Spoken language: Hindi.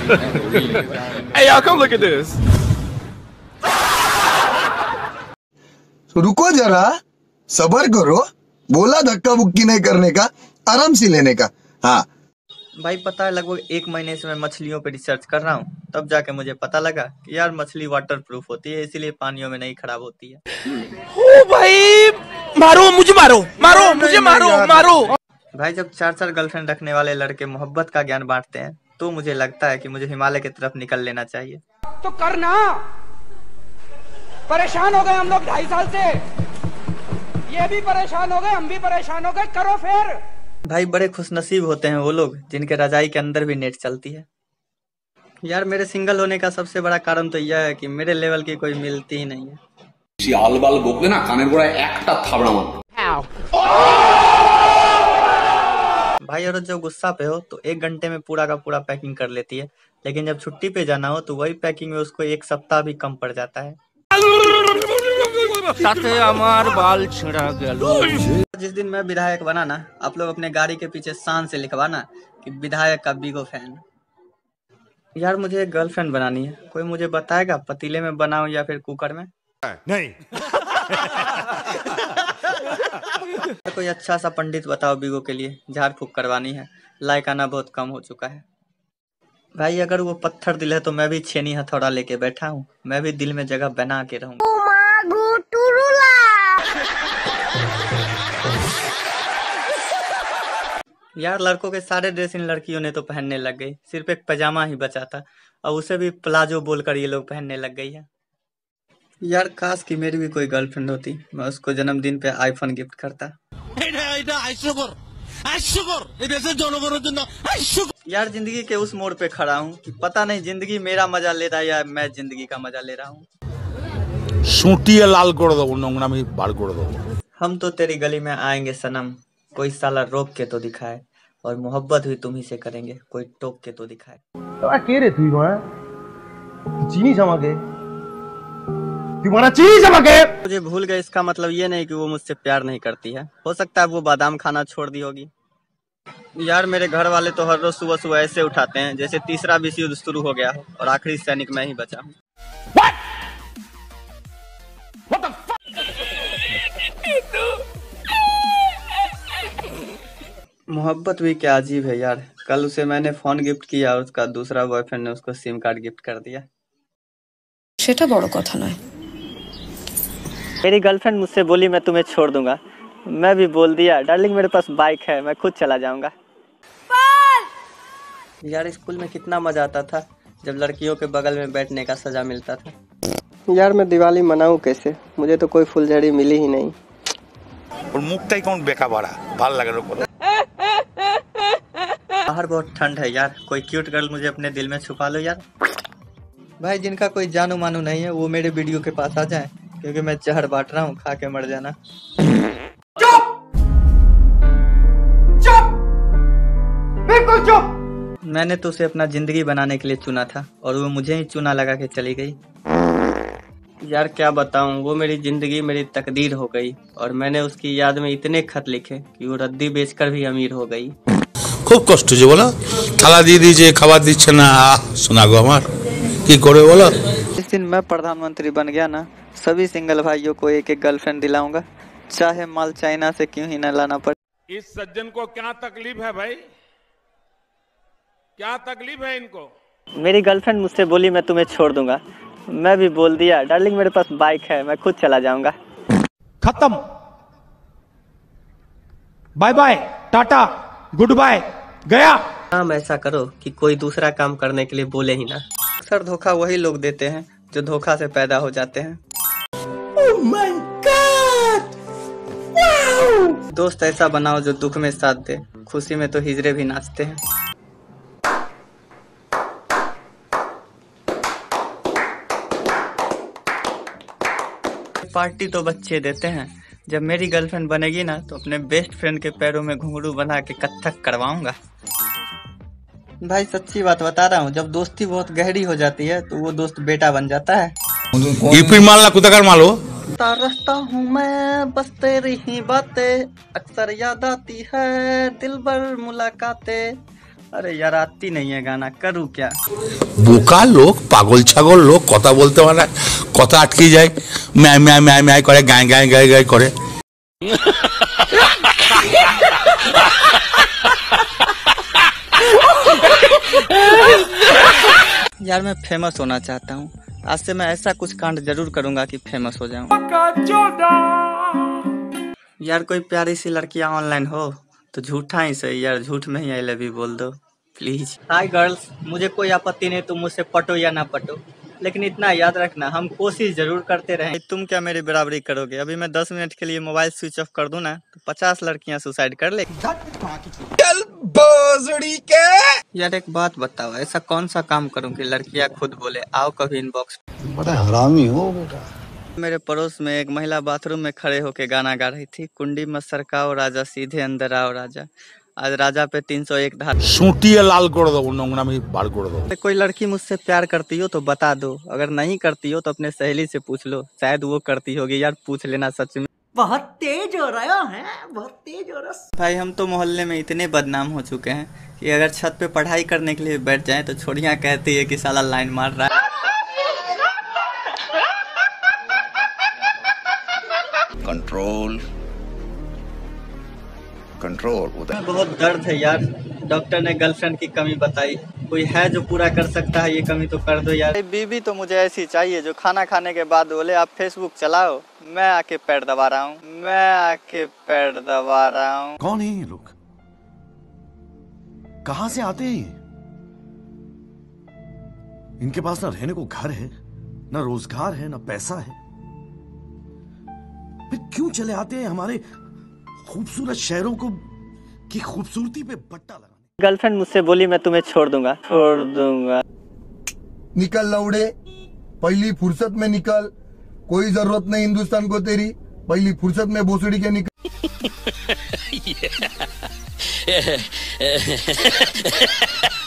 Hey y'all, come look at this. तो रुको जरा, सबर करो, बोला धक्का बुक्की नहीं करने का, आराम से लेने का। हाँ भाई पता है, लगभग 1 महीने से मैं मछलियों पे रिसर्च कर रहा हूँ, तब जाके मुझे पता लगा कि यार मछली वाटर प्रूफ होती है, इसीलिए पानियों में नहीं खराब होती है। ओ भाई, मारो मुझे, मारो मुझे, मारो। भाई जब 4 गर्लफ्रेंड रखने वाले लड़के मोहब्बत का ज्ञान बांटते हैं, तो मुझे लगता है कि मुझे हिमालय की तरफ निकल लेना चाहिए। तो करना, परेशान हो गए हम लोग 2.5 साल से, ये भी परेशान हो गए, हम भी परेशान हो गए, करो फिर। भाई बड़े खुशनसीब होते हैं वो लोग जिनके रजाई के अंदर भी नेट चलती है। यार मेरे सिंगल होने का सबसे बड़ा कारण तो यह है कि मेरे लेवल की कोई मिलती ही नहीं है। आलबाल बोकले ना कानेर गोड़ाय एकटा थाबड़ा मार। भाई और जब गुस्सा पे हो तो 1 घंटे में पूरा का पूरा पैकिंग कर लेती है, लेकिन जब छुट्टी पे जाना हो तो वही पैकिंग में उसको 1 सप्ताह भी कम पड़ जाता है। जिस दिन मैं विधायक बना ना, आप लोग अपने गाड़ी के पीछे शान से लिखवाना कि विधायक का बिगो फैन। यार मुझे एक गर्लफ्रेंड बनानी है, कोई मुझे बताएगा पतीले में बनाऊं या फिर कुकर में? नहीं। कोई अच्छा सा पंडित बताओ बिगो के लिए, झाड़ फूक करवानी है, लाइक आना बहुत कम हो चुका है। भाई अगर वो पत्थर दिल है तो मैं भी छेनी हथौड़ा लेके बैठा हूँ, मैं भी दिल में जगह बना के रहूंगा। यार लड़कों के सारे ड्रेस इन लड़कियों ने तो पहनने लग गई, सिर्फ एक पजामा ही बचा था और उसे भी प्लाजो बोलकर ये लोग पहनने लग गई है। यार काश कि मेरी भी कोई गर्लफ्रेंड होती, मैं उसको जन्मदिन पे आईफोन गिफ्ट करता। यार जिंदगी के उस मोड़ पे खड़ा हूँ कि पता नहीं जिंदगी मेरा मजा ले रहा है या मैं जिंदगी का मजा ले रहा हूँ। सूटिया लाल कर दो, नंगना में बाल कर दो। हम तो तेरी गली में आएंगे सनम, कोई साला रोक के तो दिखाए, और मोहब्बत भी तुम ही से करेंगे, कोई टोक के तो दिखाए। तो के रे तुई चीनी चमके, तुम्हारा चीनी चमके। मुझे भूल गए इसका मतलब ये नहीं कि वो मुझसे प्यार नहीं करती है, हो सकता है वो बादाम खाना छोड़ दी होगी। यार मेरे घर वाले तो हर रोज सुबह सुबह ऐसे उठाते हैं जैसे तीसरा विश्व युद्ध शुरू हो गया हो और आखिरी सैनिक मैं ही बचा हूँ। मोहब्बत भी क्या अजीब है यार, कल उसे मैंने फोन गिफ्ट किया और उसका दूसरा बॉयफ्रेंड ने उसको सिम कार्ड गिफ्ट कर दिया। सेटा बड़ो कथा नय। मेरी गर्लफ्रेंड मुझसे बोली मैं तुम्हें छोड़ दूंगा, मैं भी बोल दिया डार्लिंग मेरे पास बाइक है, मैं खुद चला जाऊंगा। यार स्कूल में कितना मजा आता था जब लड़कियों के बगल में बैठने का सजा मिलता था। यार मैं दिवाली मनाऊं कैसे, मुझे तो कोई फुलझड़ी मिली ही नहीं। और मुक्ताई कौन बेका बड़ा भाल लगे लोग। बाहर बहुत ठंड है यार, कोई क्यूट गर्ल मुझे अपने दिल में छुपा लो यार। भाई जिनका कोई जानू मानू नहीं है वो मेरे वीडियो के पास आ जाए, क्योंकि मैं जहर बांट रहा हूँ, खा के मर जाना। बिल्कुल चुप। मैंने तो उसे अपना जिंदगी बनाने के लिए चुना था और वो मुझे ही चुना लगा के चली गई। यार क्या बताऊं, वो मेरी जिंदगी मेरी तकदीर हो गई और मैंने उसकी याद में इतने खत लिखे कि वो रद्दी बेचकर भी अमीर हो गई। खूब कष्ट जो बोला थाला दी दीजिए खावा दीजिए ना, सुना गो हमार की करे बोला। जिस दिन मैं प्रधानमंत्री बन गया ना, सभी सिंगल भाइयों को एक एक गर्लफ्रेंड दिलाऊंगा, चाहे माल चाइना से क्यों ही न लाना पड़े। इस सज्जन को क्या तकलीफ है भाई, क्या तकलीफ है इनको? मेरी गर्लफ्रेंड मुझसे बोली मैं तुम्हें छोड़ दूंगा, मैं भी बोल दिया डार्लिंग मेरे पास बाइक है, मैं खुद चला जाऊंगा। खत्म, bye bye, tata, goodbye, गया। काम ऐसा करो कि कोई दूसरा काम करने के लिए बोले ही ना। अक्सर धोखा वही लोग देते हैं जो धोखा से पैदा हो जाते हैं। Oh my God! Wow! दोस्त ऐसा बनाओ जो दुख में साथ दे, खुशी में तो हिजरे भी नाचते हैं। पार्टी तो बच्चे देते हैं, जब मेरी गर्लफ्रेंड बनेगी ना तो अपने बेस्ट फ्रेंड के पैरों में घुंघरू बना के कत्थक करवाऊंगा। भाई सच्ची बात बता रहा हूँ, जब दोस्ती बहुत गहरी हो जाती है तो वो दोस्त बेटा बन जाता है। ये फिर मालना कुदाकर मालो रहता हूँ मैं बस तेरी ही बातें, अक्सर याद आती है दिल भर मुलाकातें, अरे यार आती नहीं है गाना, करूँ क्या? বোকা লোক, পাগল ছাগল লোক, কথা বলতে পারে না, কথা আটকে যায়, ম্যায় ম্যায় ম্যায় ম্যায় করে, গায় গায় গায় গায় করে। यार मैं फेमस होना चाहता हूँ। आज से मैं ऐसा कुछ कांड जरूर करूंगा कि फेमस हो जाऊं। यार कोई प्यारी सी लड़कियां ऑनलाइन हो तो झूठा ही सही यार, झूठ में ही आई लव यू बोल दो प्लीज। हाय गर्ल्स, मुझे कोई आपत्ति नहीं तुम मुझसे पटो या ना पटो, लेकिन इतना याद रखना हम कोशिश जरूर करते रहें। तुम क्या मेरी बराबरी करोगे? अभी मैं 10 मिनट के लिए मोबाइल स्विच ऑफ कर दूं ना तो 50 लड़कियां सुसाइड कर ले। यार एक बात बताओ, ऐसा कौन सा काम करूं कि लड़कियां खुद बोले आओ कभी इनबॉक्स? बड़ा हरामी हो बेटा। मेरे पड़ोस में एक महिला बाथरूम में खड़े होके गाना गा रही थी, कुंडी में सरकाओ राजा सीधे अंदर आओ राजा। आज राजा पे 301 धारा। সুটিয়ে লাল করে দেবো, নোংরামি বার করে দেবো। कोई लड़की मुझसे प्यार करती हो तो बता दो, अगर नहीं करती हो तो अपने सहेली से पूछ लो, शायद वो करती होगी। यार पूछ लेना सच में। बहुत तेज हो रहा है, बहुत तेज हो रहा। भाई हम तो मोहल्ले में इतने बदनाम हो चुके हैं कि अगर छत पे पढ़ाई करने के लिए बैठ जाए तो छोड़ियां कहती है कि साला लाइन मार रहा है। Control control. बहुत दर्द है यार, डॉक्टर ने गर्लफ्रेंड की कमी बताई, कोई है जो पूरा कर सकता है ये कमी तो कर दो यार। बीबी तो मुझे ऐसी चाहिए जो खाना खाने के बाद बोले आप फेसबुक चलाओ, मैं आके पैर दबा रहा हूँ, मैं आके पैर दबा रहा हूँ। कौन है ये लोग? कहां से आते हैं ये? इनके पास ना रहने को घर है, ना रोजगार है, ना पैसा है, फिर क्यों चले आते हैं हमारे खूबसूरत शहरों को की खूबसूरती पे बट्टा लगाने? गर्लफ्रेंड मुझसे बोली मैं तुम्हें छोड़ दूंगा, छोड़ दूंगा। निकल लौड़े, पहली फुर्सत में निकल, कोई जरूरत नहीं हिंदुस्तान को तेरी, पहली फुर्सत में भोसड़ी के निकल।